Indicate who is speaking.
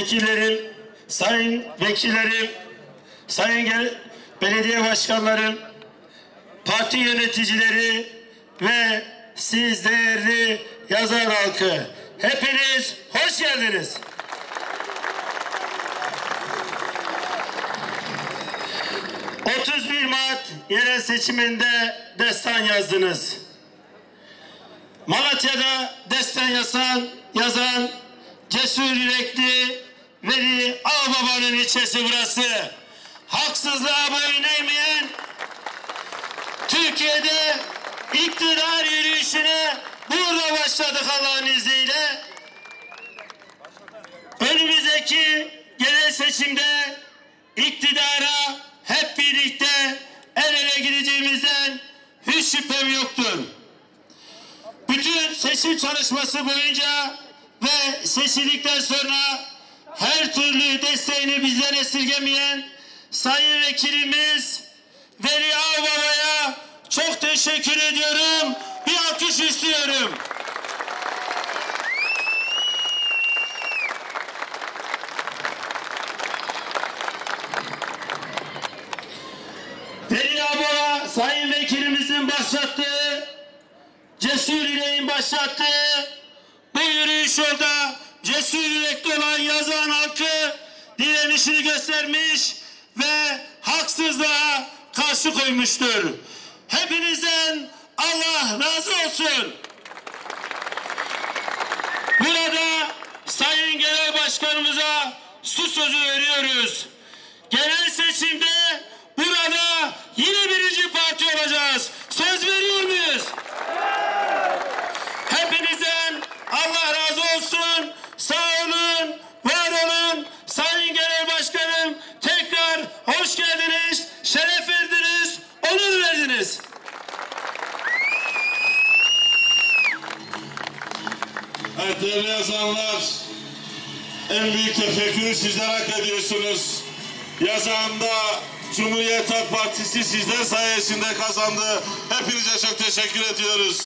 Speaker 1: vekillerim, sayın vekillerim, sayın belediye başkanlarım, parti yöneticileri ve siz değerli yazar halkı, hepiniz hoş geldiniz. ...31 Mart yerel seçiminde destan yazdınız. Malatya'da destan yazan cesur yürekli Veli Ağbaba'nın ilçesi burası. Haksızlığa boyun eğmeyen, Türkiye'de iktidar yürüyüşüne burada başladık Allah'ın izniyle. Önümüzdeki genel seçimde iktidara hep birlikte el ele gideceğimizden hiç şüphem yoktur. Bütün seçim çalışması boyunca ve seçildikten sonra her türlü desteğini bizden esirgemeyen sayın vekilimiz Veli Ağbaba'ya çok teşekkür ediyorum. Bir alkış istiyorum. Veli Ağbaba sayın vekilimizin başlattığı, cesur yüreğin başlattığı bu yürüyüş yolda cesur yürekli olan yazan halkı direnişini göstermiş ve haksızlığa karşı koymuştur. Hepinizden Allah razı olsun. Burada sayın genel başkanımıza su sözü veriyoruz. Genel seçimde burada yine birinci parti olacağız. Söz veriyor muyuz? Hepinizden Allah razı olsun. Sağ olun, var olun. Sayın Genel Başkanım, tekrar hoş geldiniz, şeref verdiniz, onur verdiniz.
Speaker 2: Evet değerli yazanlar, en büyük teşekkürü sizler hak ediyorsunuz. Yazanda Cumhuriyet Halk Partisi sizler sayesinde kazandı. Hepinize çok teşekkür ediyoruz.